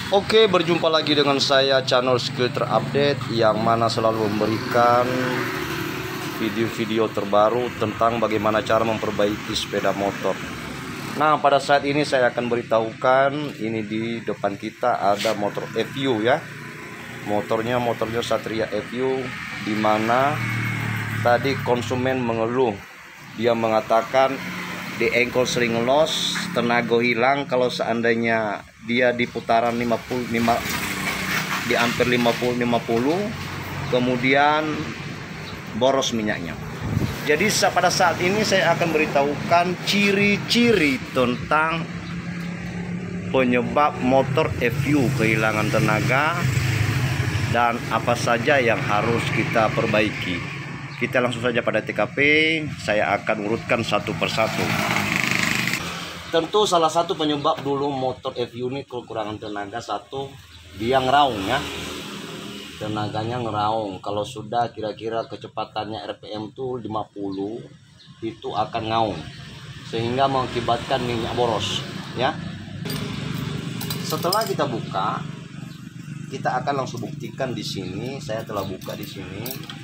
Oke, berjumpa lagi dengan saya channel Skill Terupdate yang mana selalu memberikan video-video terbaru tentang bagaimana cara memperbaiki sepeda motor. Nah, pada saat ini saya akan beritahukan, ini di depan kita ada motor FU ya. Motornya Satria FU, di mana tadi konsumen mengeluh. Dia mengatakan di engkol sering los, tenaga hilang kalau seandainya dia di putaran 55, di ampere 50 kemudian boros minyaknya. Jadi pada saat ini saya akan beritahukan ciri-ciri tentang penyebab motor FU kehilangan tenaga dan apa saja yang harus kita perbaiki. Kita langsung saja pada TKP, saya akan urutkan satu persatu. Tentu salah satu penyebab dulu motor FU ini kekurangan tenaga, satu, dia ngeraung ya. Tenaganya ngeraung. Kalau sudah kira-kira kecepatannya RPM tuh 50, itu akan ngaung. Sehingga mengakibatkan minyak boros ya. Setelah kita buka, kita akan langsung buktikan di sini. Saya telah buka di sini.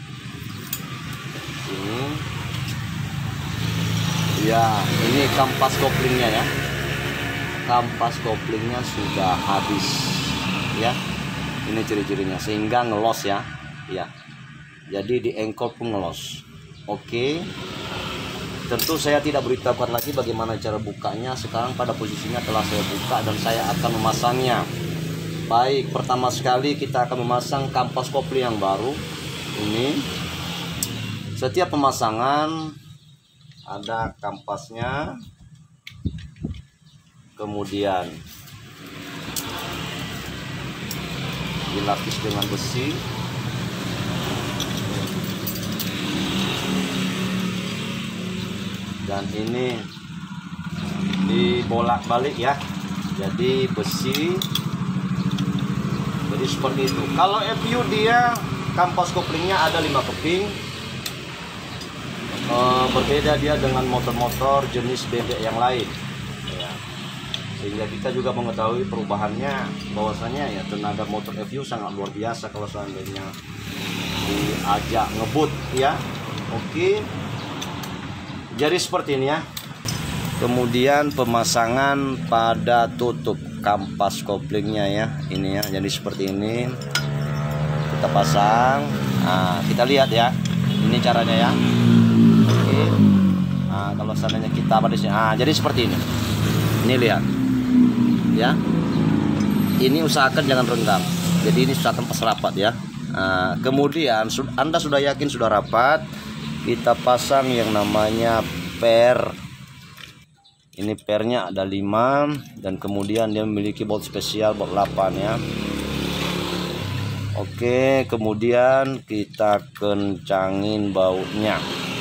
Ya, ini kampas koplingnya ya. Kampas koplingnya sudah habis ya. Ini ciri-cirinya sehingga ngelos ya. Ya. Jadi di engkol pun ngelos. Oke. Tentu saya tidak beritahukan lagi bagaimana cara bukanya. Sekarang pada posisinya telah saya buka dan saya akan memasangnya. Baik, pertama sekali kita akan memasang kampas kopling yang baru. Ini setiap pemasangan ada kampasnya, kemudian dilapis dengan besi, dan ini dibolak-balik ya. Jadi besi, jadi seperti itu. Kalau FU dia kampas koplingnya ada 5 keping. Berbeda dia dengan motor-motor jenis bebek yang lain ya. Sehingga kita juga mengetahui perubahannya, bahwasanya ya tenaga motor FU sangat luar biasa kalau seandainya diajak ngebut ya. Oke, jadi seperti ini ya. Kemudian pemasangan pada tutup kampas koplingnya ya, ini ya. Jadi seperti ini kita pasang. Nah, kita lihat ya, ini caranya ya. Nah, kalau seandainya kita pada sini, jadi seperti ini. Ini lihat, ya. Ini usahakan jangan renggang. Jadi ini usahakan pas rapat ya. Nah, kemudian Anda sudah yakin sudah rapat, kita pasang yang namanya per. Ini pernya ada 5 dan kemudian dia memiliki baut spesial baut 8 ya. Oke, kemudian kita kencangin bautnya.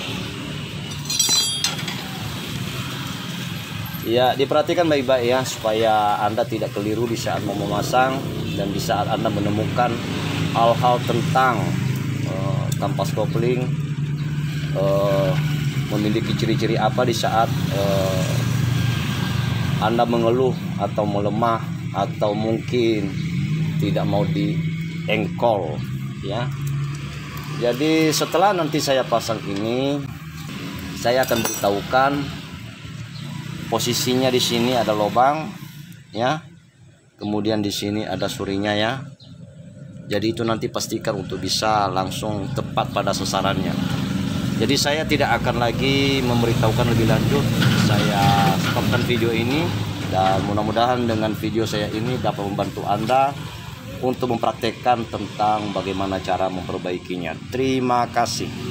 Ya, diperhatikan baik-baik ya, supaya Anda tidak keliru di saat mau memasang dan di saat Anda menemukan hal-hal tentang kampas kopling memiliki ciri-ciri apa di saat Anda mengeluh atau melemah atau mungkin tidak mau di engkol ya. Jadi setelah nanti saya pasang ini, saya akan beritahukan posisinya. Di sini ada lubang ya, kemudian di sini ada surinya ya. Jadi itu nanti pastikan untuk bisa langsung tepat pada sasarannya. Jadi saya tidak akan lagi memberitahukan lebih lanjut. Saya stopkan video ini dan mudah-mudahan dengan video saya ini dapat membantu Anda untuk mempraktekkan tentang bagaimana cara memperbaikinya. Terima kasih.